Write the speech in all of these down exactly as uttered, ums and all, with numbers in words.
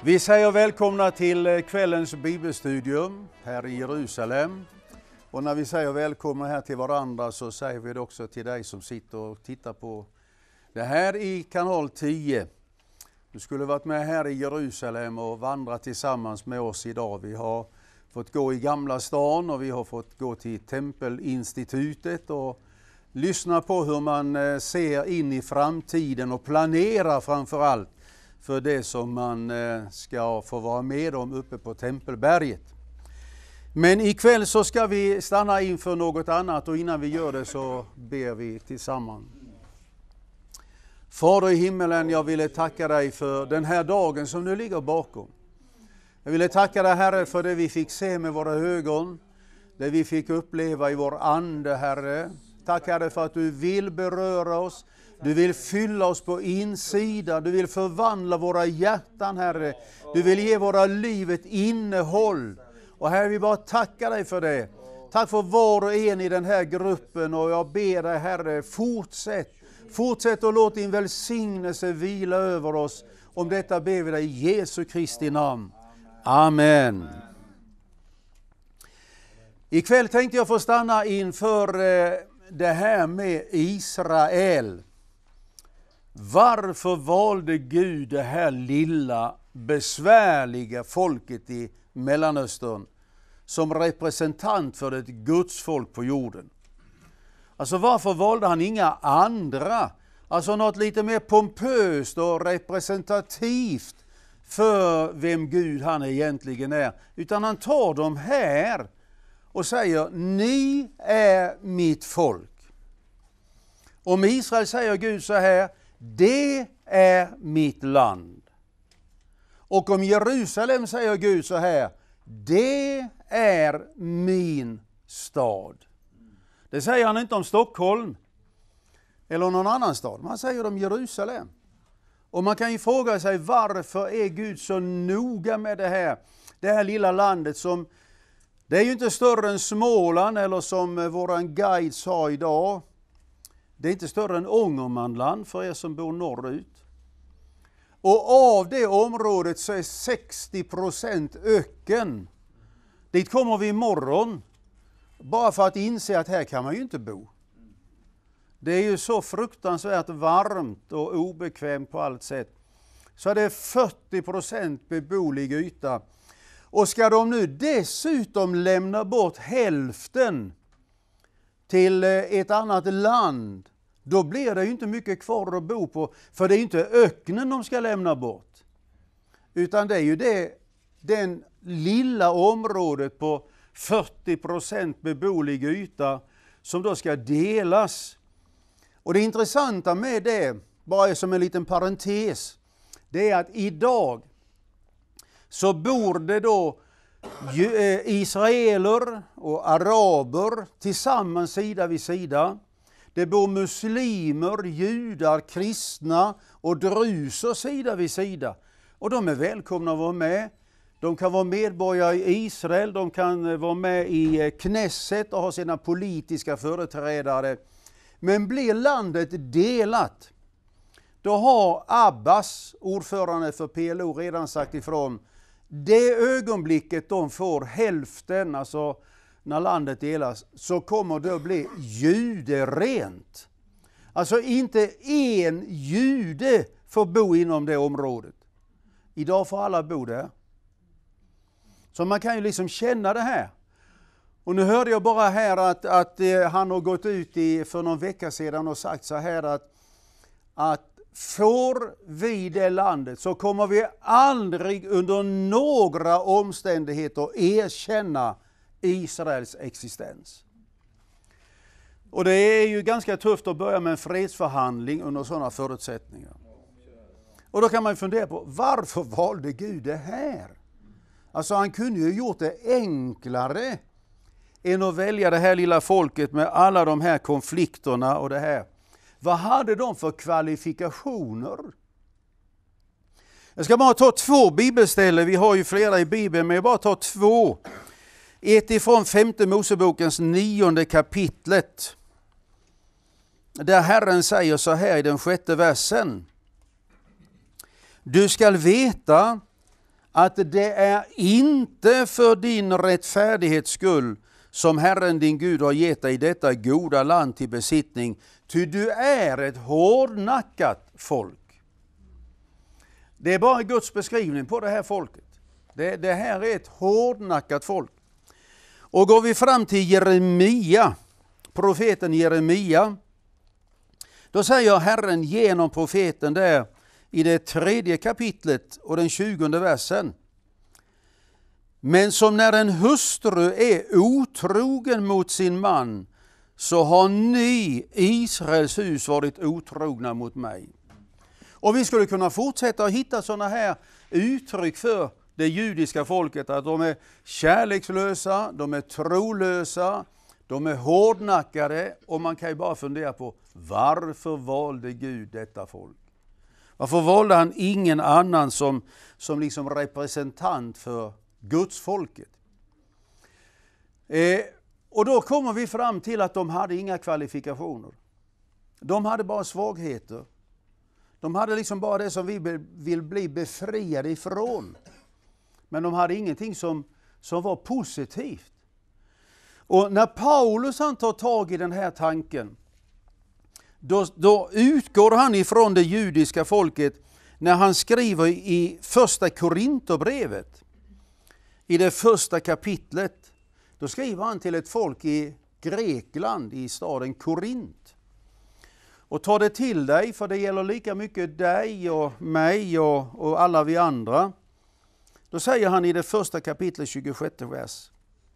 Vi säger välkomna till kvällens bibelstudium här i Jerusalem. Och när vi säger välkomna här till varandra så säger vi det också till dig som sitter och tittar på det här i kanal tio. Du skulle varit med här i Jerusalem och vandra tillsammans med oss idag. Vi har fått gå i Gamla stan och vi har fått gå till Tempelinstitutet och lyssna på hur man ser in i framtiden och planerar framför allt för det som man ska få vara med om uppe på Tempelberget. Men ikväll så ska vi stanna inför något annat, och innan vi gör det så ber vi tillsammans. Fader i himmelen, jag ville tacka dig för den här dagen som nu ligger bakom. Jag ville tacka dig, Herre, för det vi fick se med våra ögon, det vi fick uppleva i vår ande, Herre. Tack, Herre, för att du vill beröra oss. Du vill fylla oss på insidan. Du vill förvandla våra hjärtan, Herre. Du vill ge våra liv ett innehåll. Och Herre, vi bara tackar dig för det. Tack för var och en i den här gruppen. Och jag ber dig, Herre, fortsätt. Fortsätt och låt din välsignelse vila över oss. Om detta ber vi dig i Jesu Kristi namn. Amen. Ikväll tänkte jag få stanna inför det här med Israel. Varför valde Gud det här lilla, besvärliga folket i Mellanöstern som representant för ett Guds folk på jorden? Alltså varför valde han inga andra? Alltså något lite mer pompöst och representativt för vem Gud han egentligen är. Utan han tar dem här och säger, ni är mitt folk. Om Israel säger Gud så här, det är mitt land. Och om Jerusalem säger Gud så här, det är min stad. Det säger han inte om Stockholm eller någon annan stad. Man säger om Jerusalem. Och man kan ju fråga sig, varför är Gud så noga med det här? Det här lilla landet som, det är ju inte större än Småland, eller som våran guide sa idag, det är inte större än Ångermanland för er som bor norrut. Och av det området så är sextio procent öken. Dit kommer vi imorgon. Bara för att inse att här kan man ju inte bo. Det är ju så fruktansvärt varmt och obekvämt på allt sätt. Så det är fyrtio procent beboelig yta. Och ska de nu dessutom lämna bort hälften till ett annat land, då blir det ju inte mycket kvar att bo på. För det är inte öknen de ska lämna bort. Utan det är ju det, den lilla området på fyrtio procent beboelig yta som då ska delas. Och det intressanta med det, bara som en liten parentes, det är att idag så bor det då israeler och araber tillsammans sida vid sida. Det bor muslimer, judar, kristna och druser sida vid sida. Och de är välkomna att vara med. De kan vara medborgare i Israel, de kan vara med i Knesset och ha sina politiska företrädare. Men blir landet delat, då har Abbas, ordförande för P L O, redan sagt ifrån. Det ögonblicket de får hälften, alltså när landet delas, så kommer det att bli juderent. Alltså inte en jude får bo inom det området. Idag får alla bo där. Så man kan ju liksom känna det här. Och nu hörde jag bara här att, att eh, han har gått ut i, för någon vecka sedan och sagt så här att, att får vi det landet så kommer vi aldrig under några omständigheter erkänna Israels existens. Och det är ju ganska tufft att börja med en fredsförhandling under sådana förutsättningar. Och då kan man fundera på, varför valde Gud det här? Alltså han kunde ju gjort det enklare än att välja det här lilla folket med alla de här konflikterna och det här. Vad hade de för kvalifikationer? Jag ska bara ta två bibelställen, vi har ju flera i Bibeln, men jag bara tar två. Ett ifrån femte Mosebokens nionde kapitlet. Där Herren säger så här i den sjätte versen. Du skall veta att det är inte för din rättfärdighets skull som Herren din Gud har gett dig detta goda land till besittning, ty du är ett hårdnackat folk. Det är bara Guds beskrivning på det här folket. Det, det här är ett hårdnackat folk. Och går vi fram till Jeremia, profeten Jeremia, då säger Herren genom profeten där i det tredje kapitlet och den tjugonde versen: men som när en hustru är otrogen mot sin man, så har ni, Israels hus, varit otrogna mot mig. Och vi skulle kunna fortsätta att hitta sådana här uttryck för det judiska folket, att de är kärlekslösa, de är trolösa, de är hårdnackade, och man kan ju bara fundera på varför valde Gud detta folk? Varför valde han ingen annan som, som liksom representant för Guds folket? Eh, och då kommer vi fram till att de hade inga kvalifikationer. De hade bara svagheter. De hade liksom bara det som vi vill bli befriade ifrån. Men de hade ingenting som, som var positivt. Och när Paulus han tar tag i den här tanken, då, då utgår han ifrån det judiska folket när han skriver i första Korinthierbrevet, i det första kapitlet. Då skriver han till ett folk i Grekland, i staden Korint. Och ta det till dig, för det gäller lika mycket dig och mig och, och alla vi andra. Då säger han i det första kapitlet tjugosjätte vers: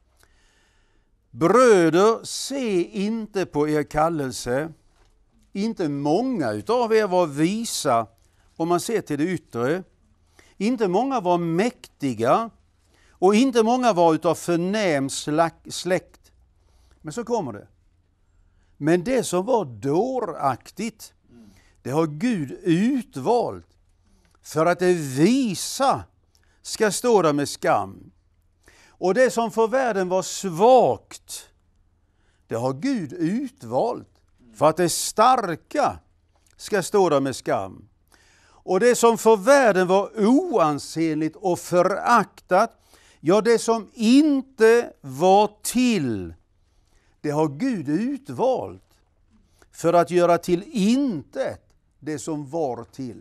bröder, se inte på er kallelse. Inte många utav er var visa, om man ser till det yttre. Inte många var mäktiga, och inte många var utav förnäm släkt. Men så kommer det. Men det som var dåraktigt, det har Gud utvalt för att det visa ska stå där med skam. Och det som för världen var svagt, det har Gud utvalt för att det starka ska stå där med skam. Och det som för världen var oansenligt och föraktat, ja, det som inte var till, det har Gud utvalt för att göra till intet det som var till.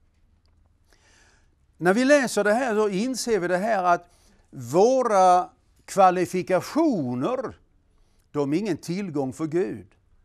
När vi läser det här så inser vi det här att våra kvalifikationer, de är ingen tillgång för Gud.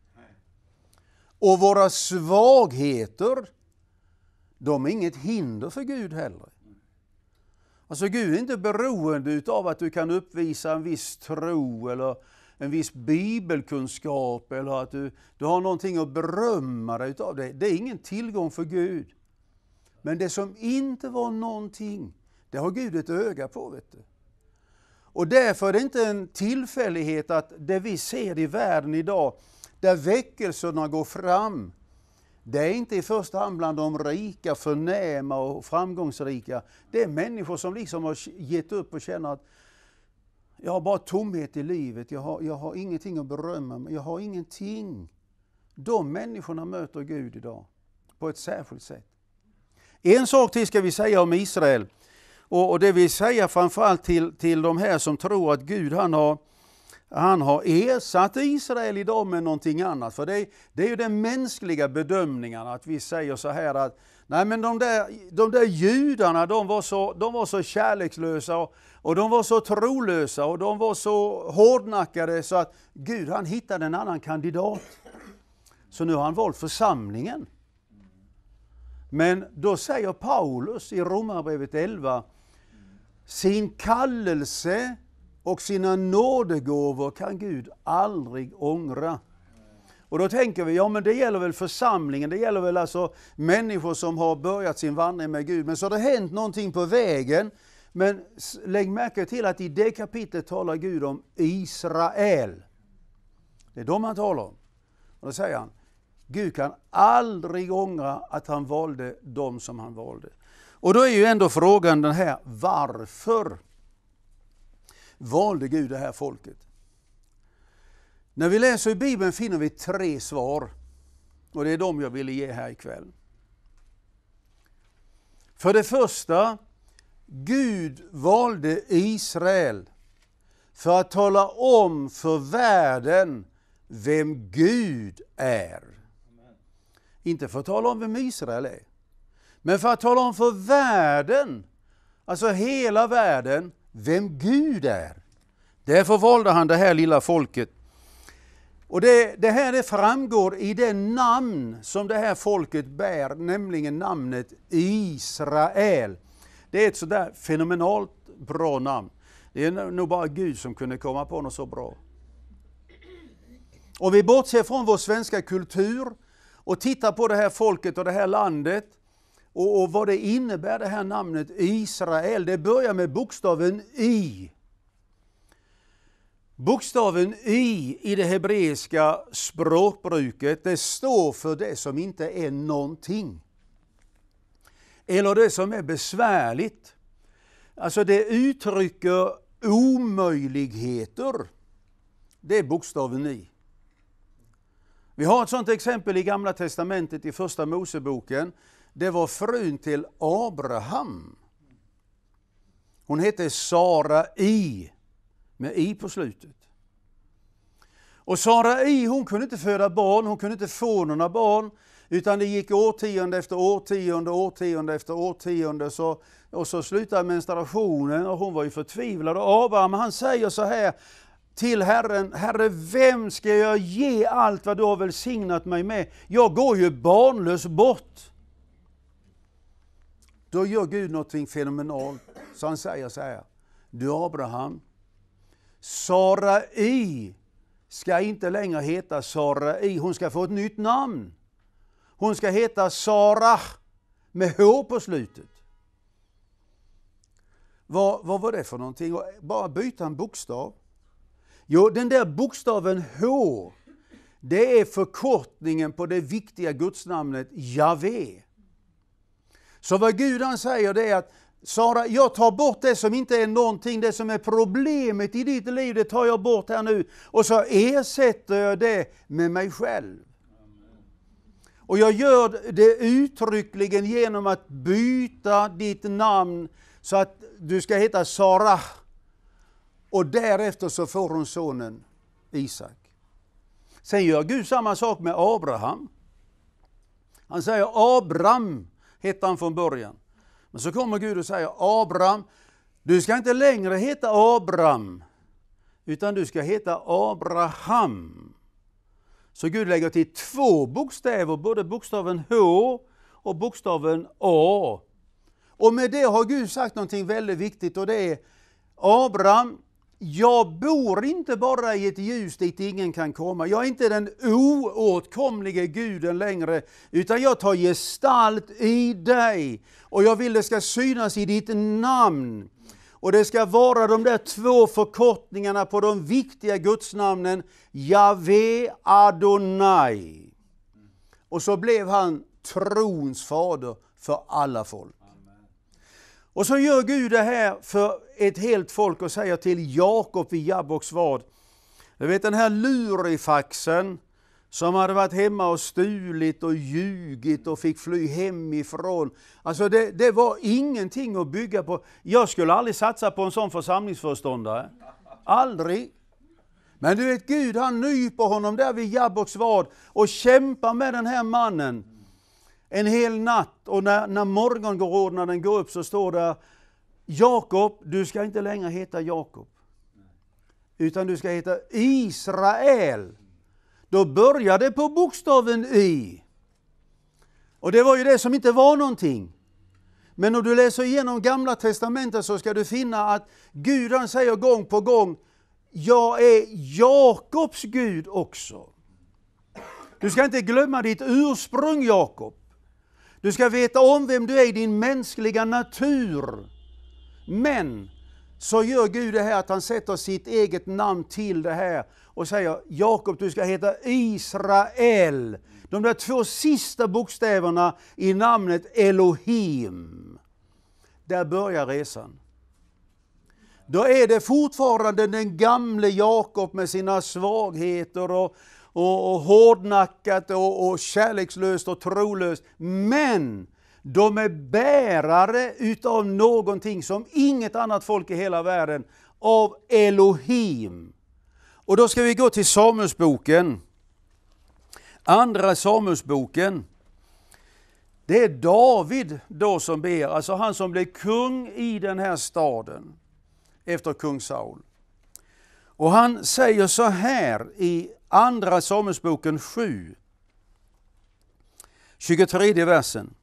Och våra svagheter, de är inget hinder för Gud heller. Alltså Gud är inte beroende av att du kan uppvisa en viss tro eller en viss bibelkunskap, eller att du, du har någonting att berömma dig utav. Det. Det är ingen tillgång för Gud. Men det som inte var någonting, det har Gud ett öga på, vet du. Och därför är det inte en tillfällighet att det vi ser i världen idag, där väckelserna går fram, det är inte i första hand bland de rika, förnäma och framgångsrika. Det är människor som liksom har gett upp och känner att jag har bara tomhet i livet, jag har, jag har ingenting att berömma mig, jag har ingenting. De människorna möter Gud idag på ett särskilt sätt. En sak till ska vi säga om Israel, och, och det vill säga framförallt till, till de här som tror att Gud han har, han har ersatt Israel idag med någonting annat. För det, det är ju den mänskliga bedömningen, att vi säger så här att nej, men de där, de där judarna, de var så, de var så kärlekslösa och, och de var så trolösa och de var så hårdnackade så att Gud han hittade en annan kandidat. Så nu har han valt församlingen. Men då säger Paulus i Romarbrevet elva, sin kallelse och sina nådegåvor kan Gud aldrig ångra. Och då tänker vi, ja men det gäller väl församlingen, det gäller väl alltså människor som har börjat sin vandring med Gud. Men så har det hänt någonting på vägen. Men lägg märke till att i det kapitlet talar Gud om Israel. Det är de han talar om. Och då säger han, Gud kan aldrig ångra att han valde dem som han valde. Och då är ju ändå frågan den här, varför valde Gud det här folket? När vi läser i Bibeln finner vi tre svar. Och det är de jag ville ge här ikväll. För det första, Gud valde Israel för att tala om för världen vem Gud är. Amen. Inte för att tala om vem Israel är, men för att tala om för världen, alltså hela världen, vem Gud är. Därför valde han det här lilla folket. Och det, det här det framgår i det namn som det här folket bär, nämligen namnet Israel. Det är ett sådär fenomenalt bra namn. Det är nog bara Gud som kunde komma på något så bra. Och vi bortser från vår svenska kultur och tittar på det här folket och det här landet och, och vad det innebär, det här namnet Israel. Det börjar med bokstaven I. Bokstaven I i det hebreiska språkbruket, det står för det som inte är någonting. Eller det som är besvärligt. Alltså det uttrycker omöjligheter. Det är bokstaven I. Vi har ett sådant exempel i Gamla testamentet i första Moseboken. Det var frun till Abraham. Hon hette Sara I, med I på slutet. Och Sara I, hon kunde inte föda barn, hon kunde inte få några barn. Utan det gick årtionde efter årtionde, årtionde efter årtionde. Så, och så slutade menstruationen och hon var ju förtvivlad. Och Abraham, han säger så här till Herren: Herre, vem ska jag ge allt vad du har välsignat mig med? Jag går ju barnlös bort. Då gör Gud någonting fenomenalt. Så han säger så här: du Abraham, Sara I ska inte längre heta Sara I, hon ska få ett nytt namn. Hon ska heta Sarah med H på slutet. Vad, vad var det för någonting? Bara byta en bokstav. Jo, den där bokstaven H, det är förkortningen på det viktiga gudsnamnet Jahve. Så vad Gud han säger, det är att Sara, jag tar bort det som inte är någonting, det som är problemet i ditt liv, det tar jag bort här nu. Och så ersätter jag det med mig själv. Och jag gör det uttryckligen genom att byta ditt namn så att du ska heta Sarah. Och därefter så får hon sonen Isak. Sen gör Gud samma sak med Abraham. Han säger Abram, hette han från början. Men så kommer Gud och säger: Abram, du ska inte längre heta Abram, utan du ska heta Abraham. Så Gud lägger till två bokstäver, både bokstaven H och bokstaven A. Och med det har Gud sagt någonting väldigt viktigt, och det är: Abraham, jag bor inte bara i ett ljus dit ingen kan komma. Jag är inte den oåtkomliga guden längre, utan jag tar gestalt i dig. Och jag vill det ska synas i ditt namn. Och det ska vara de där två förkortningarna på de viktiga gudsnamnen, Jahve Adonai. Och så blev han trons fader för alla folk. Och så gör Gud det här för ett helt folk och säger till Jakob vid Jabboks vad. Du vet den här lurifaxen som hade varit hemma och stulit och ljugit och fick fly hemifrån. Alltså det, det var ingenting att bygga på. Jag skulle aldrig satsa på en sån församlingsföreståndare. Aldrig. Men du vet, Gud han nyper honom där vid Jabboks vad och kämpar med den här mannen en hel natt. Och när, när morgongråden går upp så står det: Jakob, du ska inte längre heta Jakob, utan du ska heta Israel. Då började på bokstaven I. Och det var ju det som inte var någonting. Men när du läser igenom Gamla testamentet så ska du finna att Gud han säger gång på gång: jag är Jakobs Gud också. Du ska inte glömma ditt ursprung, Jakob. Du ska veta om vem du är i din mänskliga natur. Men så gör Gud det här att han sätter sitt eget namn till det här och säger: Jakob, du ska heta Israel. De där två sista bokstäverna i namnet Elohim. Där börjar resan. Då är det fortfarande den gamle Jakob med sina svagheter och, och, och hårdnackat och, och kärlekslöst och trolöst. Men De är bärare utav någonting som inget annat folk i hela världen, av Elohim. Och då ska vi gå till Samuelsboken. Andra Samuelsboken. Det är David då som ber, alltså han som blev kung i den här staden efter kung Saul. Och han säger så här i Andra Samuelsboken sju, tjugotredje versen.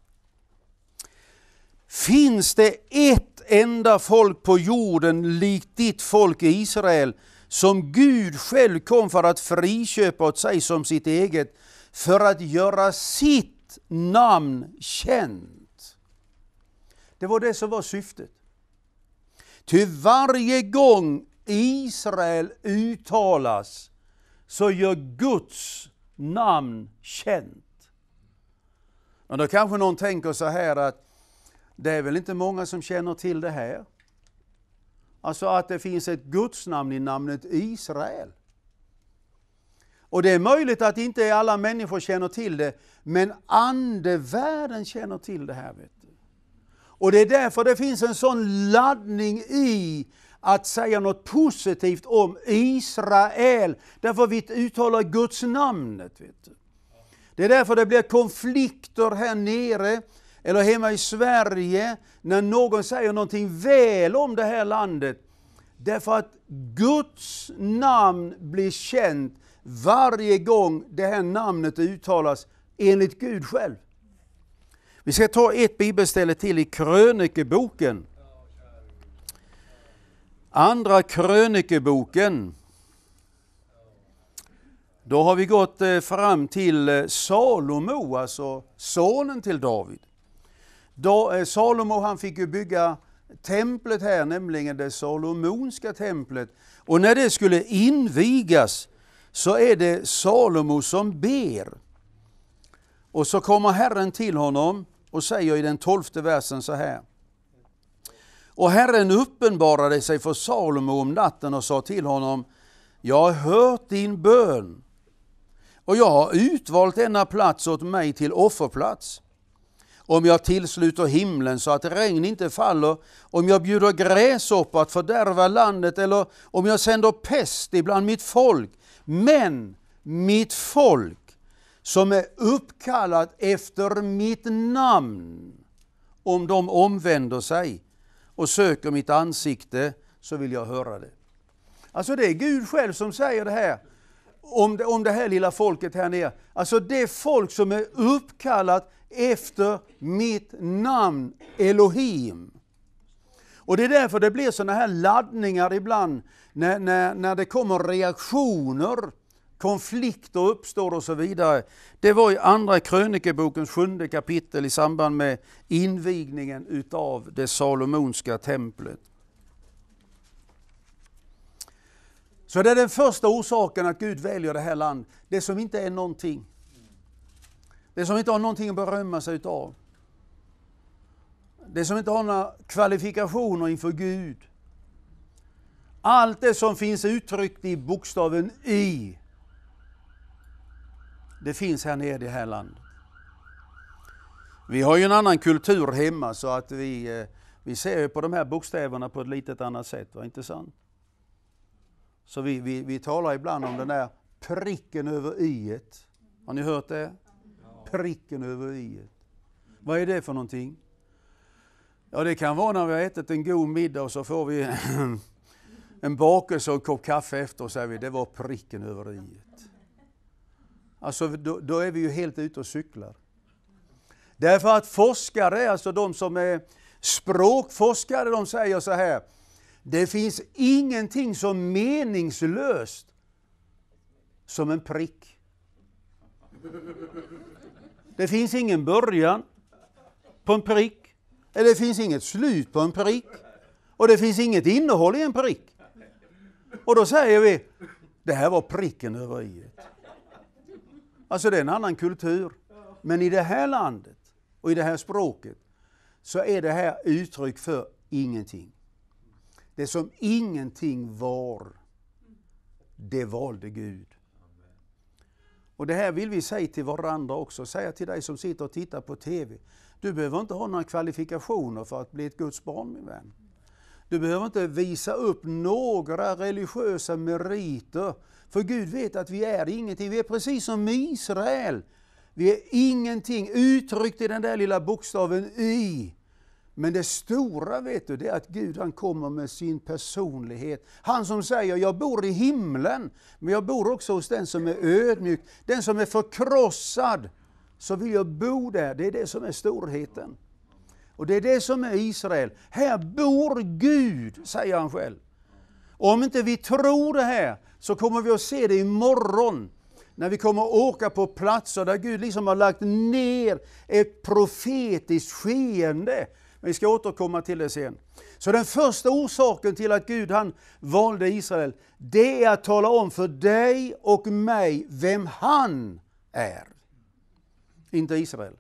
Finns det ett enda folk på jorden likt ditt folk i Israel, som Gud själv kom för att friköpa åt sig som sitt eget, för att göra sitt namn känt? Det var det som var syftet. Ty varje gång Israel uttalas så gör Guds namn känt. Och då kanske någon tänker så här att det är väl inte många som känner till det här. Alltså att det finns ett Guds namn i namnet Israel. Och det är möjligt att inte alla människor känner till det, men andevärlden känner till det här. Vet du. Och det är därför det finns en sån laddning i att säga något positivt om Israel. Därför vi uttalar Guds namnet. Vet du. Det är därför det blir konflikter här nere eller hemma i Sverige när någon säger någonting väl om det här landet. Därför att Guds namn blir känt varje gång det här namnet uttalas enligt Gud själv. Vi ska ta ett bibelställe till i Krönikeboken. Andra Krönikeboken. Då har vi gått fram till Salomo, alltså sonen till David. Då, Salomo han fick ju bygga templet här, nämligen det salomonska templet. Och när det skulle invigas så är det Salomo som ber. Och så kommer Herren till honom och säger i den tolfte versen så här. Och Herren uppenbarade sig för Salomo om natten och sa till honom: jag har hört din bön och jag har utvalt denna plats åt mig till offerplats. Om jag tillsluter himlen så att regn inte faller, om jag bjuder gräshoppa att fördärva landet, eller om jag sänder pest ibland mitt folk. Men mitt folk som är uppkallat efter mitt namn, om de omvänder sig och söker mitt ansikte, så vill jag höra det. Alltså det är Gud själv som säger det här. Om det, om det här lilla folket här nere. Alltså det folk som är uppkallat efter mitt namn Elohim. Och det är därför det blir såna här laddningar ibland när, när, när det kommer reaktioner, konflikter uppstår och så vidare. Det var i andra Krönikebokens sjunde kapitel i samband med invigningen utav det salomonska templet. Så det är den första orsaken att Gud väljer det här land. Det som inte är någonting. Det som inte har någonting att berömma sig utav. Det som inte har några kvalifikationer inför Gud. Allt det som finns uttryckt i bokstaven I. Det finns här nere i det här landet. Vi har ju en annan kultur hemma, så att vi, vi ser på de här bokstäverna på ett litet annat sätt. Var inte sant? Så vi, vi, vi talar ibland om den där pricken över i-et. Har ni hört det? Pricken över i-et. Vad är det för någonting? Ja, det kan vara när vi har ätit en god middag och så får vi en bakelse och en kopp kaffe efter och säger vi, det var pricken över i-et. Alltså då, då är vi ju helt ute och cyklar. Därför att forskare, alltså de som är språkforskare, de säger så här: det finns ingenting så meningslöst som en prick. Det finns ingen början på en prick. Eller det finns inget slut på en prick. Och det finns inget innehåll i en prick. Och då säger vi, det här var pricken över i-et. Alltså det är en annan kultur. Men i det här landet och i det här språket så är det här uttryck för ingenting. Det som ingenting var, det valde Gud. Och det här vill vi säga till varandra också. Säga till dig som sitter och tittar på tv. Du behöver inte ha några kvalifikationer för att bli ett Guds barn, min vän. Du behöver inte visa upp några religiösa meriter. För Gud vet att vi är ingenting. Vi är precis som Israel. Vi är ingenting uttryckt i den där lilla bokstaven Y. Men det stora, vet du, det är att Gud, han kommer med sin personlighet. Han som säger, jag bor i himlen, men jag bor också hos den som är ödmjuk. Den som är förkrossad, så vill jag bo där. Det är det som är storheten. Och det är det som är Israel. Här bor Gud, säger han själv. Och om inte vi tror det här, så kommer vi att se det imorgon. När vi kommer att åka på platser där Gud liksom har lagt ner ett profetiskt skeende. Vi ska återkomma till det sen. Så den första orsaken till att Gud han valde Israel, det är att tala om för dig och mig vem han är. Inte Israel.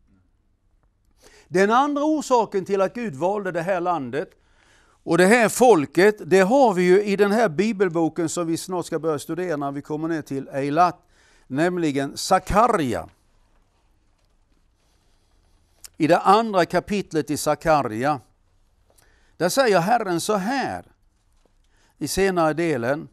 Den andra orsaken till att Gud valde det här landet och det här folket, det har vi ju i den här bibelboken som vi snart ska börja studera när vi kommer ner till Eilat, nämligen Sakarja. I det andra kapitlet i Sakarja, där säger Herren så här i senare delen: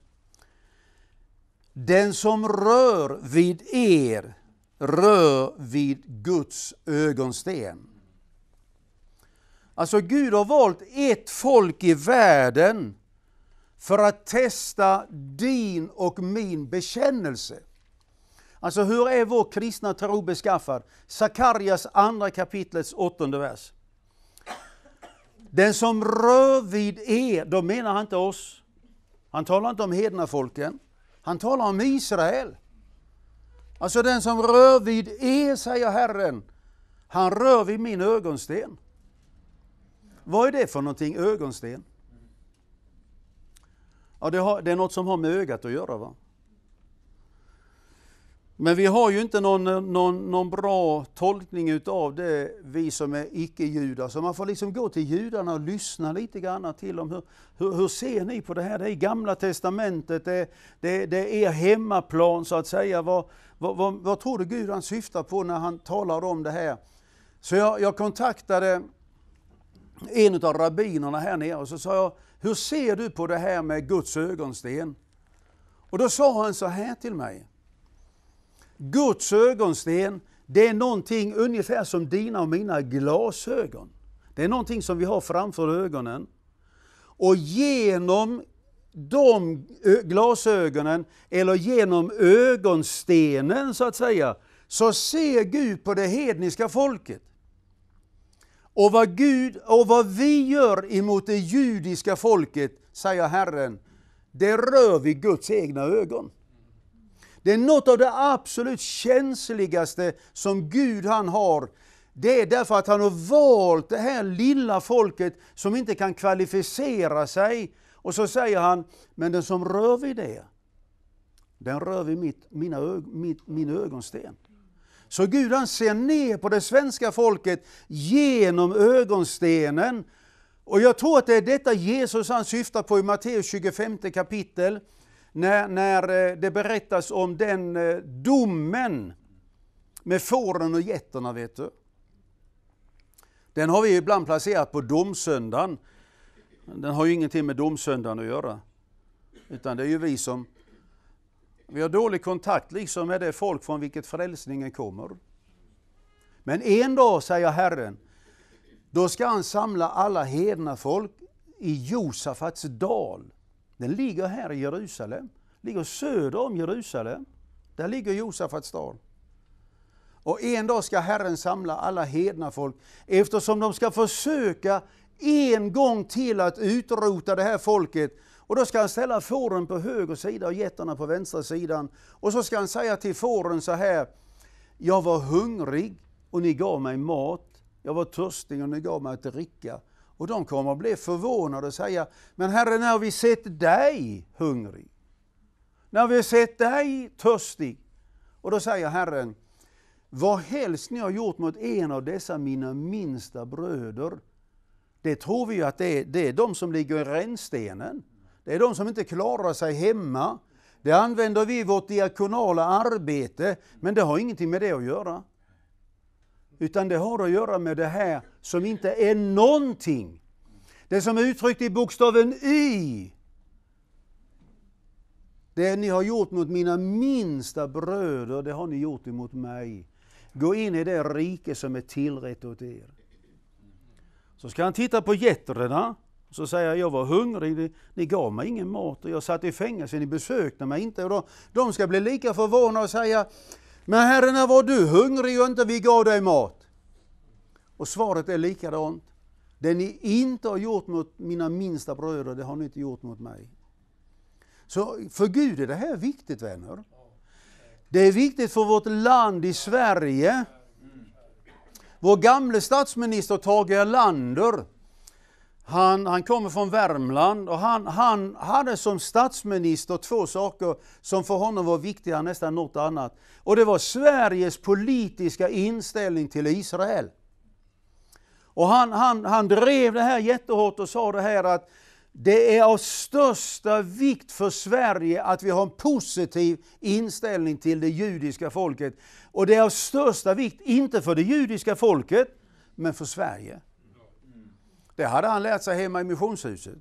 den som rör vid er rör vid Guds ögonsten. Alltså Gud har valt ett folk i världen för att testa din och min bekännelse. Alltså hur är vår kristna tro beskaffad? Sakarjas andra kapitlets åttonde vers. Den som rör vid er, då menar han inte oss. Han talar inte om hedna folken. Han talar om Israel. Alltså den som rör vid er, säger Herren, han rör vid min ögonsten. Vad är det för någonting, ögonsten? Ja, det, har, det är något som har med ögat att göra, va? Men vi har ju inte någon, någon, någon bra tolkning utav det, vi som är icke-judar. Så man får liksom gå till judarna och lyssna lite grann till dem. Hur, hur, hur ser ni på det här? Det är Gamla testamentet, det, det, det är hemmaplan så att säga. Vad, vad, vad, vad tror du Gud han syftar på när han talar om det här? Så jag, jag kontaktade en av rabbinerna här nere och så sa jag, hur ser du på det här med Guds ögonsten? Och då sa han så här till mig: Guds ögonsten, det är någonting ungefär som dina och mina glasögon. Det är någonting som vi har framför ögonen. Och genom de glasögonen, eller genom ögonstenen så att säga, så ser Gud på det hedniska folket. Och vad Gud och vad vi gör emot det judiska folket, säger Herren, det rör vid Guds egna ögon. Det är något av det absolut känsligaste som Gud han har. Det är därför att han har valt det här lilla folket som inte kan kvalificera sig. Och så säger han, men den som rör vid det, den rör vid mitt, mina ög, mitt, min ögonsten. Så Gud han ser ner på det svenska folket genom ögonstenen. Och jag tror att det är detta Jesus han syftar på i Matteus tjugofemte kapitel. När, när det berättas om den domen med fåren och getterna, vet du. Den har vi ibland placerat på domsöndagen. Den har ju ingenting med domsöndagen att göra. Utan det är ju vi som... Vi har dålig kontakt liksom med det folk från vilket frälsningen kommer. Men en dag, säger Herren, då ska han samla alla hedna folk i Josafats dal. Den ligger här i Jerusalem. Ligger söder om Jerusalem. Där ligger Josafats dal. Och en dag ska Herren samla alla hedna folk. Eftersom de ska försöka en gång till att utrota det här folket. Och då ska han ställa fåren på höger sida och getterna på vänstra sidan. Och så ska han säga till fåren så här: jag var hungrig och ni gav mig mat. Jag var törstig och ni gav mig att dricka. Och de kommer att bli förvånade och säga: men Herre, när har vi sett dig hungrig? När har vi sett dig törstig? Och då säger Herren: vad helst ni har gjort mot en av dessa mina minsta bröder, det tror vi att det är, det är de som ligger i rännstenen. Det är de som inte klarar sig hemma. Det använder vi i vårt diakonala arbete, men det har ingenting med det att göra. Utan det har att göra med det här som inte är någonting. Det som är uttryckt i bokstaven Y. Det ni har gjort mot mina minsta bröder, det har ni gjort emot mig. Gå in i det rike som är tillrätt åt er. Så ska han titta på getterna. Så säger jag, jag var hungrig, ni, ni gav mig ingen mat och jag satt i fängelse, ni besökte mig inte. Och då, de ska bli lika förvånade och säga, men herre, när var du hungrig och inte vi gav dig mat? Och svaret är likadant. Det ni inte har gjort mot mina minsta bröder, det har ni inte gjort mot mig. Så för Gud är det här viktigt, vänner. Det är viktigt för vårt land i Sverige. Vår gamle statsminister Tage Erlander, han, han kommer från Värmland och han, han hade som statsminister två saker som för honom var viktigare än nästan något annat. Och det var Sveriges politiska inställning till Israel. Och han, han, han drev det här jättehårt och sa det här att det är av största vikt för Sverige att vi har en positiv inställning till det judiska folket. Och det är av största vikt, inte för det judiska folket, men för Sverige. Det hade han lärt sig hemma i missionshuset.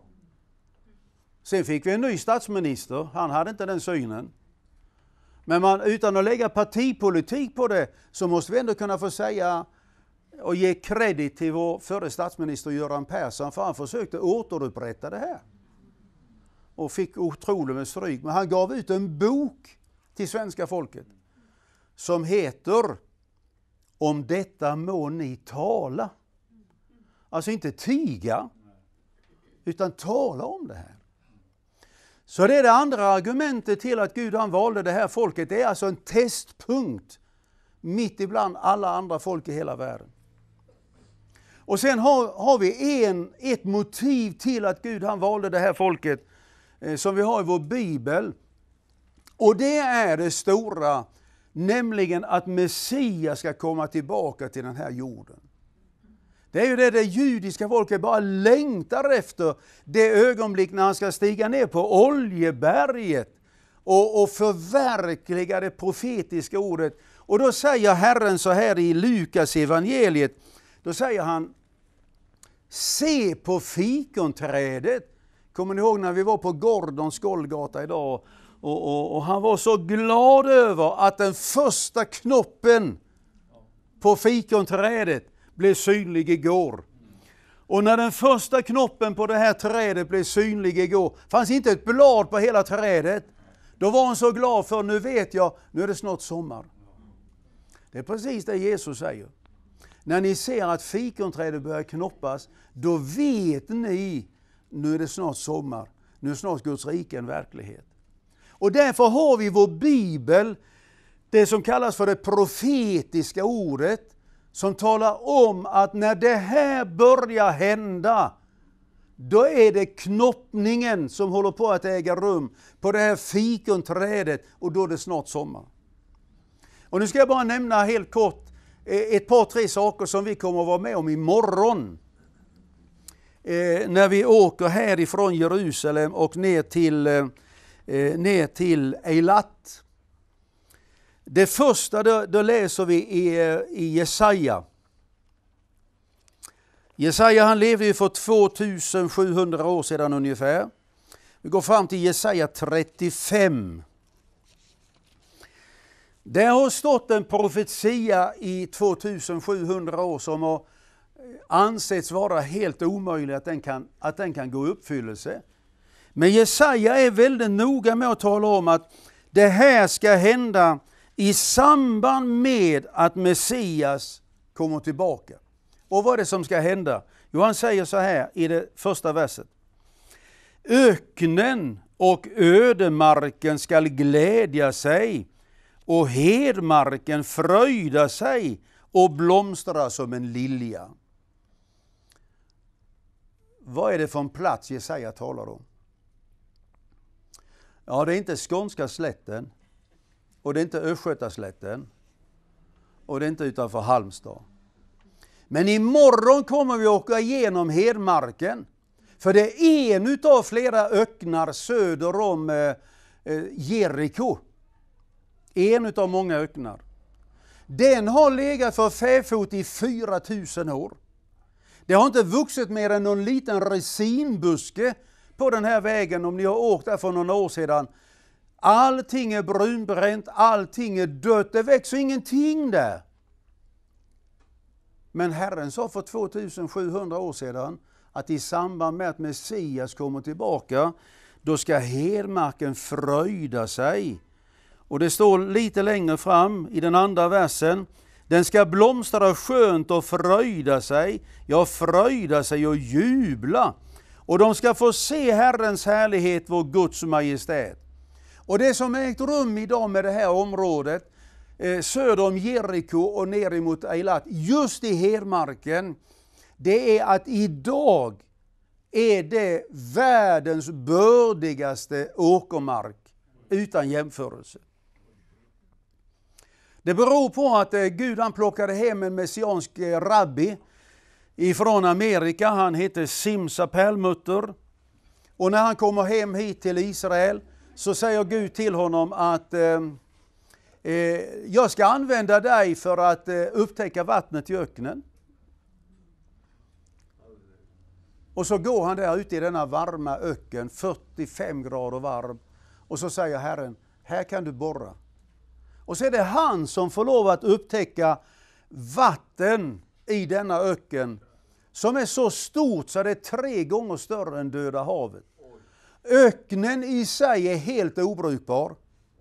Sen fick vi en ny statsminister, han hade inte den synen. Men man, utan att lägga partipolitik på det, så måste vi ändå kunna få säga och ge kredit till vår förre statsminister Göran Persson, för han försökte återupprätta det här. Och fick otroligt med stryk. Men han gav ut en bok till svenska folket som heter Om detta må ni tala. Alltså inte tiga, utan tala om det här. Så det är det andra argumentet till att Gud han valde det här folket. Det är alltså en testpunkt mitt ibland alla andra folk i hela världen. Och sen har, har vi en, ett motiv till att Gud han valde det här folket eh, som vi har i vår bibel. Och det är det stora, nämligen att Messias ska komma tillbaka till den här jorden. Det är ju det det judiska folket bara längtar efter, det ögonblick när han ska stiga ner på Oljeberget och, och förverkliga det profetiska ordet. Och då säger Herren så här i Lukas evangeliet, då säger han, se på fikonträdet. Kommer ni ihåg när vi var på Gordons Golgata idag? Och, och, och han var så glad över att den första knoppen på fikonträdet blev synlig igår. Och när den första knoppen på det här trädet blev synlig igår, fanns inte ett blad på hela trädet. Då var han så glad, för nu vet jag, nu är det snart sommar. Det är precis det Jesus säger. När ni ser att fikonträdet börjar knoppas, då vet ni, nu är det snart sommar. Nu är snart Guds rike en verklighet. Och därför har vi i vår bibel det som kallas för det profetiska ordet, som talar om att när det här börjar hända, då är det knoppningen som håller på att äga rum på det här fikonträdet, och då är det snart sommar. Och nu ska jag bara nämna helt kort ett par, tre saker som vi kommer att vara med om imorgon. Eh, när vi åker härifrån Jerusalem och ner till, eh, ner till Eilat. Det första då, då läser vi i, i Jesaja. Jesaja han levde ju för tvåtusen sjuhundra år sedan ungefär. Vi går fram till Jesaja trettiofem. Det har stått en profetia i tvåtusen sjuhundra år som har ansetts vara helt omöjlig att den kan, att den kan gå i uppfyllelse. Men Jesaja är väldigt noga med att tala om att det här ska hända i samband med att Messias kommer tillbaka. Och vad är det som ska hända? Jo, han säger så här i det första verset. Öknen och ödemarken skall glädja sig, och hedmarken fröjda sig och blomstra som en lilja. Vad är det för en plats Jesaja talar om? Ja, det är inte skånska slätten, och det är inte Östgötaslätten, och det är inte utanför Halmstad. Men imorgon kommer vi åka igenom hedmarken, för det är en utav flera öknar söder om eh, Jeriko. En av många öknar. Den har legat för fäfot i fyra tusen år. Det har inte vuxit mer än någon liten resinbuske på den här vägen om ni har åkt där för några år sedan. Allting är brunbränt, allting är dött, det växer ingenting där. Men Herren sa för tvåtusensjuhundra år sedan att i samband med att Messias kommer tillbaka, då ska hedmarken fröjda sig. Och det står lite längre fram i den andra versen, den ska blomstra skönt och fröjda sig, ja fröjda sig och jubla. Och de ska få se Herrens härlighet, vår Guds majestät. Och det som ägt rum idag med det här området, eh, söder om Jeriko och ner emot Eilat, just i hedmarken, det är att idag är det världens bördigaste åkermark utan jämförelse. Det beror på att eh, Gud han plockade hem en messiansk eh, rabbi ifrån Amerika. Han heter Simsa Perlmutter. Och när han kommer hem hit till Israel så säger Gud till honom att eh, eh, jag ska använda dig för att eh, upptäcka vattnet i öknen. Och så går han där ute i denna varma öken, fyrtiofem grader varm. Och så säger Herren, här kan du borra. Och så är det han som får lov att upptäcka vatten i denna öken som är så stort så det är tre gånger större än Döda havet. Öknen i sig är helt obrukbar.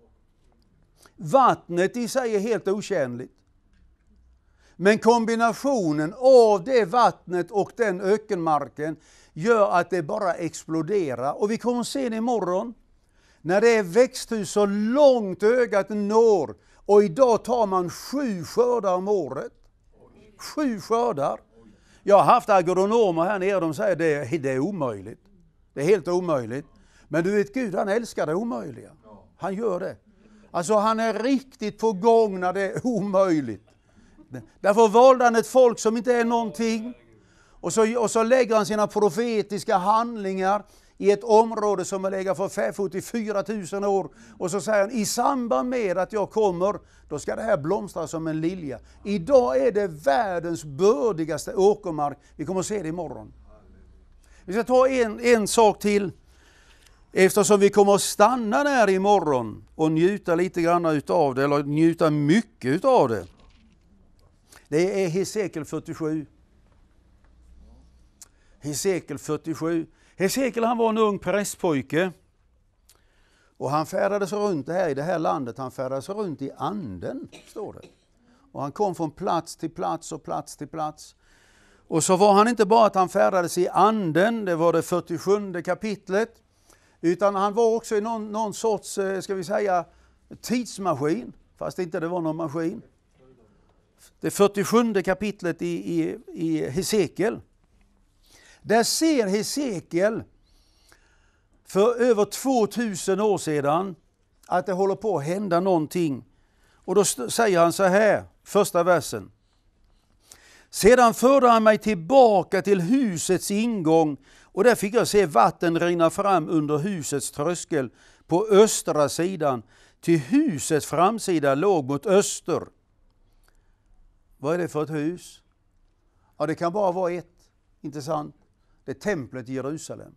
Vattnet i sig är helt otjänligt. Men kombinationen av det vattnet och den ökenmarken gör att det bara exploderar. Och vi kommer att se det imorgon. När det är växthus så långt ögat når. Och idag tar man sju skördar om året. Sju skördar. Jag har haft agronomer här nere, de säger att det, det är omöjligt. Det är helt omöjligt. Men du vet, Gud han älskar det omöjliga. Han gör det. Alltså han är riktigt på gång när det är omöjligt. Därför valde han ett folk som inte är någonting. Och så, och så lägger han sina profetiska handlingar i ett område som har legat för fäfot i fyra tusen år. Och så säger han, i samband med att jag kommer, då ska det här blomstra som en lilja. Idag är det världens bördigaste åkermark. Vi kommer att se det imorgon. Vi ska ta en, en sak till. Eftersom vi kommer att stanna där imorgon och njuta lite grann utav det, eller njuta mycket utav det. Det är Hesekiel fyrtiosju. Hesekiel fyrtiosju. Hesekiel han var en ung prästpojke. Och han färdades runt det här i det här landet. Han färdades runt i anden, står det. Och han kom från plats till plats och plats till plats. Och så var han inte bara att han färdades i anden, det var det fyrtiosjunde kapitlet. Utan han var också i någon, någon sorts, ska vi säga, tidsmaskin. Fast inte det var någon maskin. Det fyrtiosjunde kapitlet i, i, i Hesekiel. Där ser Hesekiel för över tvåtusen år sedan att det håller på att hända någonting. Och då säger han så här, första versen. Sedan förde han mig tillbaka till husets ingång och där fick jag se vatten rinna fram under husets tröskel på östra sidan. Till husets framsida låg mot öster. Vad är det för ett hus? Ja, det kan bara vara ett, inte sant? Det är templet i Jerusalem.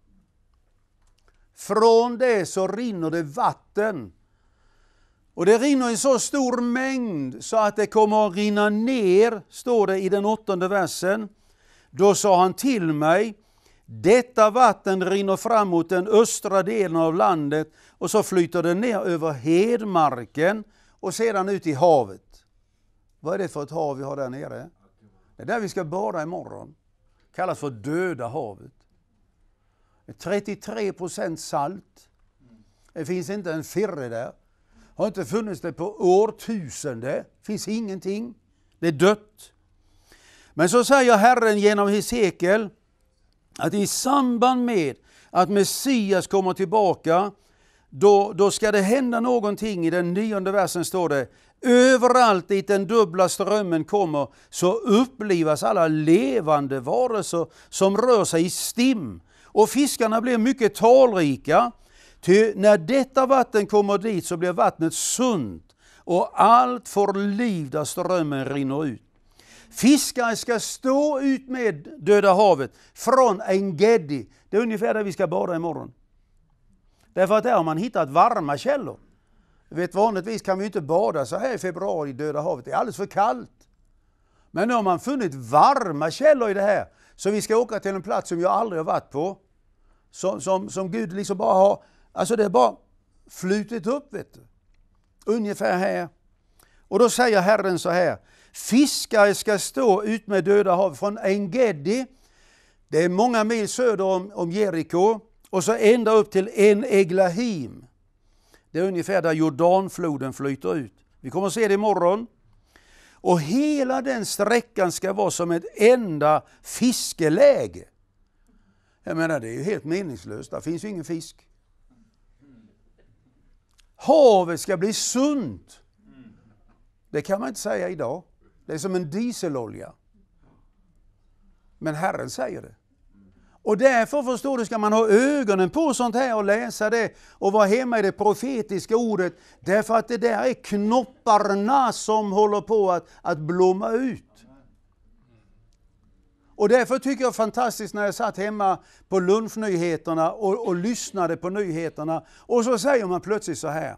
Från det så rinner det vatten. Och det rinner i så stor mängd så att det kommer att rinna ner, står det i den åttonde versen. Då sa han till mig, detta vatten rinner fram mot den östra delen av landet och så flyter det ner över hedmarken och sedan ut i havet. Vad är det för ett hav vi har där nere? Det är där vi ska bada imorgon. Det kallas för Döda havet. trettiotre procent salt. Det finns inte en firre där. Har inte funnits det på årtusende. Det finns ingenting. Det är dött. Men så säger Herren genom Hesekiel att i samband med att Messias kommer tillbaka, då, då ska det hända någonting. I den nionde versen står det, överallt dit den dubbla strömmen kommer så upplivas alla levande varelser som rör sig i stim. Och fiskarna blir mycket talrika. Ty när detta vatten kommer dit så blir vattnet sunt och allt får liv där strömmen rinner ut. Fiskare ska stå ut med Döda havet från En Gedi. Det är ungefär där vi ska bada imorgon. Därför att där har man hittat varma källor. Du vet, vanligtvis kan vi inte bada så här i februari i Döda havet. Det är alldeles för kallt. Men nu har man funnit varma källor i det här. Så vi ska åka till en plats som jag aldrig har varit på. Som, som, som Gud liksom bara har, alltså det är bara flutit upp, vet du. Ungefär här. Och då säger Herren så här: fiskare ska stå ut med Döda havet från En Gedi. Det är många mil söder om, om Jeriko. Och så ända upp till En Eglahim. Det är ungefär där Jordanfloden flyter ut. Vi kommer att se det imorgon. Och hela den sträckan ska vara som ett enda fiskeläge. Jag menar, det är ju helt meningslöst. Det finns ju ingen fisk. Havet ska bli sunt. Det kan man inte säga idag. Det är som en dieselolja. Men Herren säger det. Och därför, förstår du, ska man ha ögonen på sånt här och läsa det och vara hemma i det profetiska ordet. Därför att det där är knopparna som håller på att, att blomma ut. Och därför tycker jag fantastiskt när jag satt hemma på lunchnyheterna och, och lyssnade på nyheterna. Och så säger man plötsligt så här: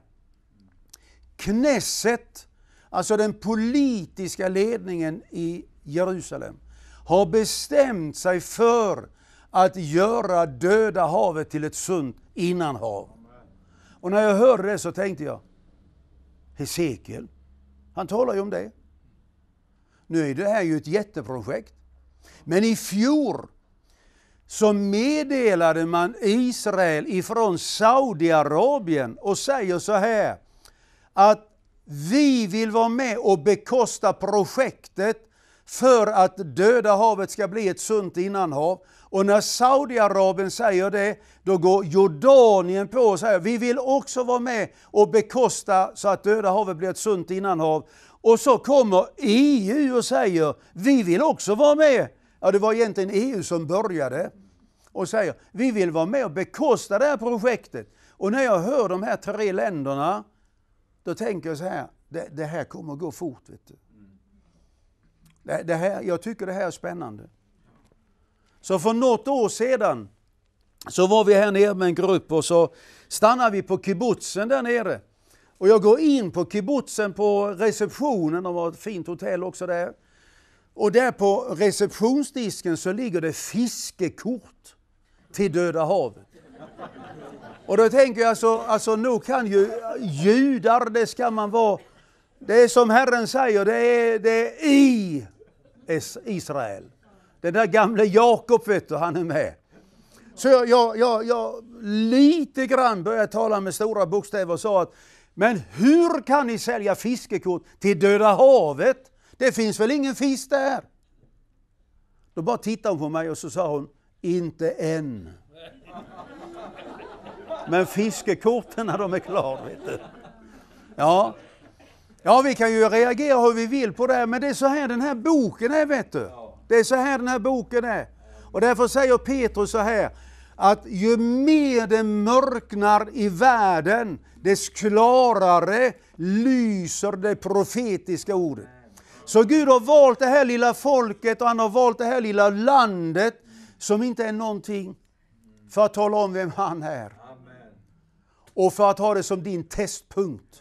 Knesset, alltså den politiska ledningen i Jerusalem, har bestämt sig för att göra Döda havet till ett sunt innanhav. Och när jag hörde det så tänkte jag, Hesekiel, han talar ju om det. Nu är det här ju ett jätteprojekt. Men i fjol så meddelade man Israel ifrån Saudiarabien och säger så här, att vi vill vara med och bekosta projektet för att Döda havet ska bli ett sunt innanhav. Och när Saudiarabien säger det, då går Jordanien på och säger, vi vill också vara med och bekosta så att Döda havet blir ett sunt innanhav. Och så kommer E U och säger, vi vill också vara med. Ja, det var egentligen E U som började och säger, vi vill vara med och bekosta det här projektet. Och när jag hör de här tre länderna, då tänker jag så här, det, det här kommer att gå fort, vet du. Det, det här, jag tycker det här är spännande. Så för något år sedan så var vi här nere med en grupp och så stannade vi på kibbutzen där nere. Och jag går in på kibbutzen på receptionen, de har ett fint hotell också där. Och där på receptionsdisken så ligger det fiskekort till Döda havet. Och då tänker jag alltså, alltså nu kan ju judar, det ska man vara, det är som Herren säger, det är, det är i Israel. Den där gamla Jakob, vet du, han är med. Så jag, jag, jag, jag lite grann började tala med stora bokstäver och sa att, men hur kan ni sälja fiskekort till Döda havet? Det finns väl ingen fisk där? Då bara tittade hon på mig och så sa hon, inte än. Men fiskekorten när de är klara, vet du. Ja. Ja, vi kan ju reagera hur vi vill på det, men det är så här den här boken är, vet du. Det är så här den här boken är. Och därför säger Petrus så här, att ju mer det mörknar i världen, dess klarare lyser det profetiska ordet. Så Gud har valt det här lilla folket och han har valt det här lilla landet som inte är någonting, för att tala om vem han är. Och för att ha det som din testpunkt.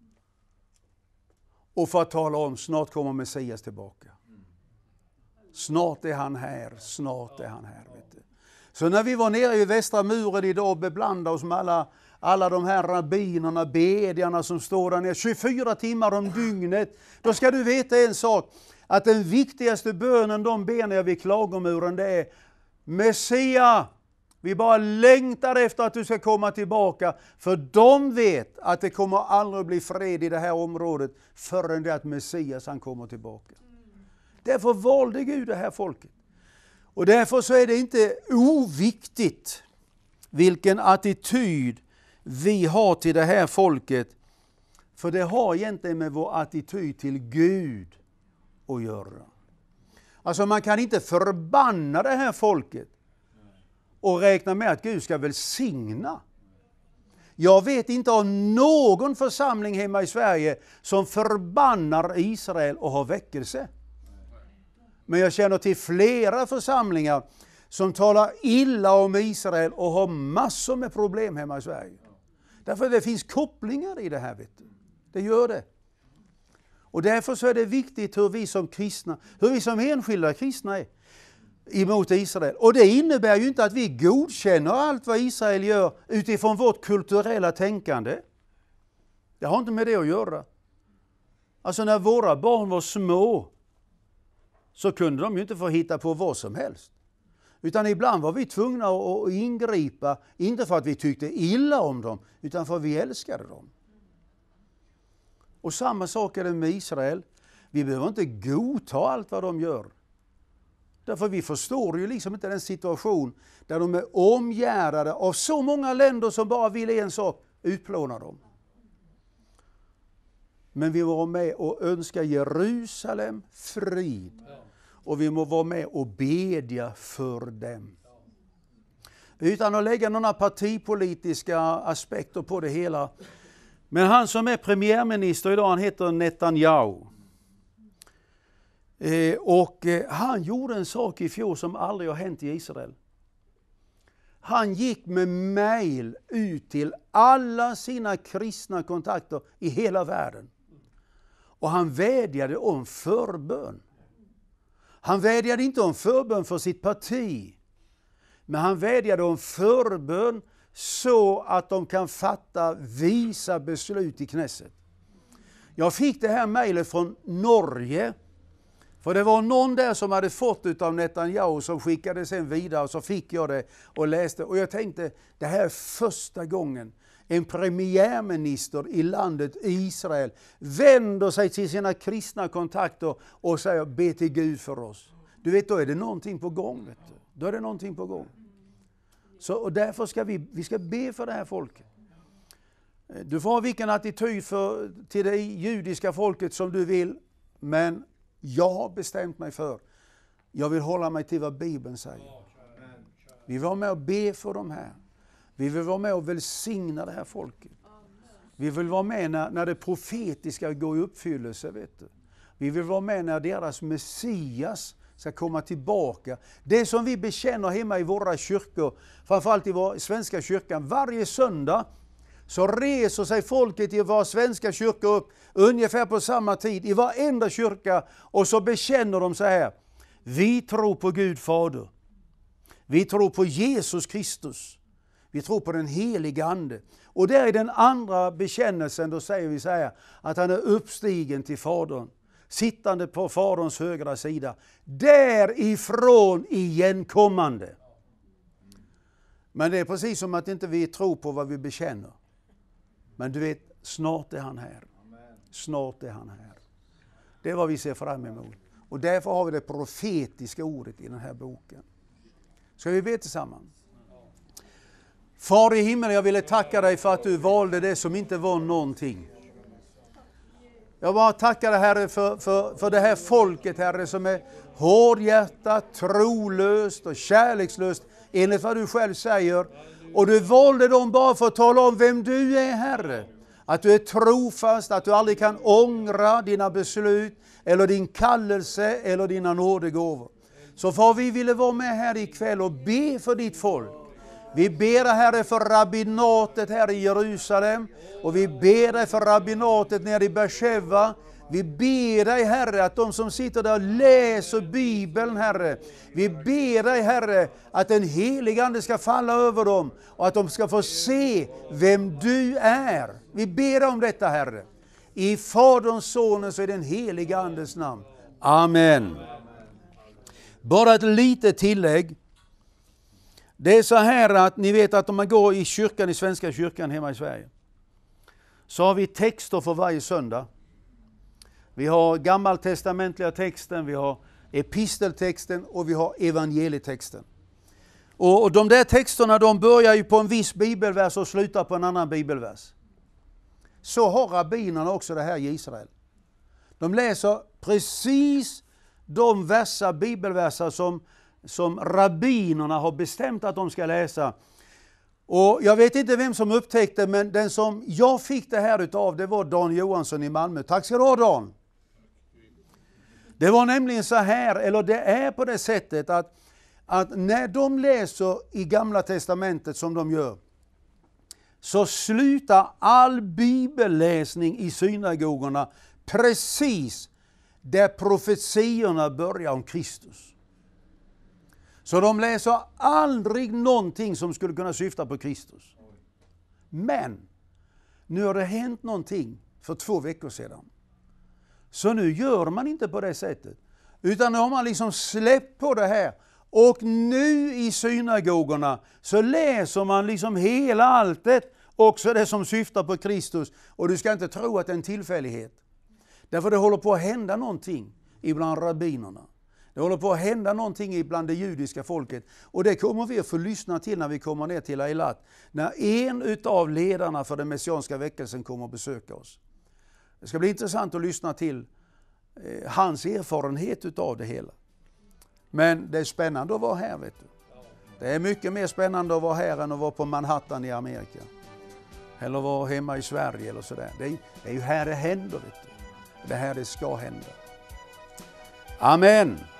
Och för att tala om, snart kommer Messias tillbaka. Snart är han här, snart är han här. Vet du. Så när vi var nere i västra muren idag och beblandade oss med alla, alla de här rabbinerna, bedjarna som står där nere tjugofyra timmar om dygnet. Då ska du veta en sak, att den viktigaste bönen de ber när vid klagomuren, det är Messia. Vi bara längtar efter att du ska komma tillbaka, för de vet att det kommer aldrig bli fred i det här området förrän det att Messias han kommer tillbaka. Därför valde Gud det här folket. Och därför så är det inte oviktigt vilken attityd vi har till det här folket. För det har egentligen med vår attityd till Gud att göra. Alltså man kan inte förbanna det här folket och räkna med att Gud ska välsigna. Jag vet inte om någon församling hemma i Sverige som förbannar Israel och har väckelse. Men jag känner till flera församlingar som talar illa om Israel och har massor med problem hemma i Sverige. Därför det finns kopplingar i det här, vet du. Det gör det. Och därför så är det viktigt hur vi som kristna, hur vi som enskilda kristna är emot Israel. Och det innebär ju inte att vi godkänner allt vad Israel gör utifrån vårt kulturella tänkande. Det har inte med det att göra. Alltså när våra barn var små så kunde de ju inte få hitta på vad som helst. Utan ibland var vi tvungna att ingripa, inte för att vi tyckte illa om dem, utan för att vi älskade dem. Och samma sak är det med Israel. Vi behöver inte godta allt vad de gör. Därför vi förstår ju liksom inte den situation där de är omgärdade av så många länder som bara vill en sak, utplåna dem. Men vi må vara med och önska Jerusalem frid. Och vi må vara med och bedja för dem. Utan att lägga några partipolitiska aspekter på det hela. Men han som är premiärminister idag, han heter Netanyahu. Eh, och eh, han gjorde en sak i fjol som aldrig har hänt i Israel. Han gick med mejl ut till alla sina kristna kontakter i hela världen. Och han vädjade om förbön. Han vädjade inte om förbön för sitt parti. Men han vädjade om förbön så att de kan fatta visa beslut i Knesset. Jag fick det här mejlet från Norge. För det var någon där som hade fått det av Netanyahu som skickade sen vidare, och så fick jag det och läste. Och jag tänkte, det här är första gången en premiärminister i landet Israel vänder sig till sina kristna kontakter och säger, be till Gud för oss. Du vet, då är det någonting på gång. Vet du. Då är det någonting på gång. Så, och därför ska vi, vi ska be för det här folket. Du får ha vilken attityd för, till det judiska folket som du vill, men jag har bestämt mig för, jag vill hålla mig till vad Bibeln säger. Vi vill vara med och be för dem här. Vi vill vara med och välsigna det här folket. Vi vill vara med när, när det profetiska går i uppfyllelse, vet du. Vi vill vara med när deras Messias ska komma tillbaka. Det som vi bekänner hemma i våra kyrkor, framförallt i vår svenska kyrkan, varje söndag så reser sig folket i våra svenska kyrkor upp ungefär på samma tid i varenda kyrka, och så bekänner de så här: vi tror på Gud Fader. Vi tror på Jesus Kristus. Vi tror på den heliga Ande. Och där i den andra bekännelsen då säger vi så här, att han är uppstigen till Fadern, sittande på Faderns högra sida, därifrån igenkommande. Men det är precis som att inte vi tror på vad vi bekänner. Men du vet, snart är han här. Snart är han här. Det är vad vi ser fram emot. Och därför har vi det profetiska ordet i den här boken. Ska vi be tillsammans? Far i himmelen, jag ville tacka dig för att du valde det som inte var någonting. Jag bara tackar dig, Herre, för, för, för det här folket, Herre, som är hårdhjärtat, trolöst och kärlekslöst, enligt vad du själv säger. Och du valde dem bara för att tala om vem du är, Herre. Att du är trofast, att du aldrig kan ångra dina beslut, eller din kallelse, eller dina nådegåvor. Så far, vi ville vara med här ikväll och be för ditt folk. Vi ber dig, Herre, för rabbinatet här i Jerusalem. Och vi ber dig för rabbinatet nere i Beersheva. Vi ber dig, Herre, att de som sitter där läser Bibeln, Herre. Vi ber dig, Herre, att den helige Ande ska falla över dem. Och att de ska få se vem du är. Vi ber om detta, Herre. I Faderns, Sonens och i den helige Andes namn. Amen. Bara ett litet tillägg. Det är så här att ni vet att om man går i kyrkan, i Svenska kyrkan hemma i Sverige, så har vi texter för varje söndag. Vi har gammaltestamentliga texten, vi har episteltexten och vi har evangelietexten. Och, och de där texterna, de börjar ju på en viss bibelvers och slutar på en annan bibelvers. Så har rabbinerna också det här i Israel. De läser precis de verser, bibelverser som, som rabbinerna har bestämt att de ska läsa. Och jag vet inte vem som upptäckte, men den som jag fick det här utav, det var Dan Johansson i Malmö. Tack ska du ha, Dan. Det var nämligen så här, eller det är på det sättet att, att när de läser i Gamla testamentet som de gör, så slutar all bibelläsning i synagogorna precis där profetiorna börjar om Kristus. Så de läser aldrig någonting som skulle kunna syfta på Kristus. Men nu har det hänt någonting för två veckor sedan. Så nu gör man inte på det sättet. Utan nu har man liksom släppt på det här. Och nu i synagogorna så läser man liksom hela alltet, också det som syftar på Kristus. Och du ska inte tro att det är en tillfällighet. Därför det håller på att hända någonting ibland rabbinerna. Det håller på att hända någonting ibland det judiska folket. Och det kommer vi att få lyssna till när vi kommer ner till Eilat. När en utav ledarna för den messianska väckelsen kommer att besöka oss. Det ska bli intressant att lyssna till eh, hans erfarenhet utav det hela. Men det är spännande att vara här, vet du. Det är mycket mer spännande att vara här än att vara på Manhattan i Amerika. Eller vara hemma i Sverige eller sådär. Det är, det är ju här det händer, vet du. Det här det ska hända. Amen.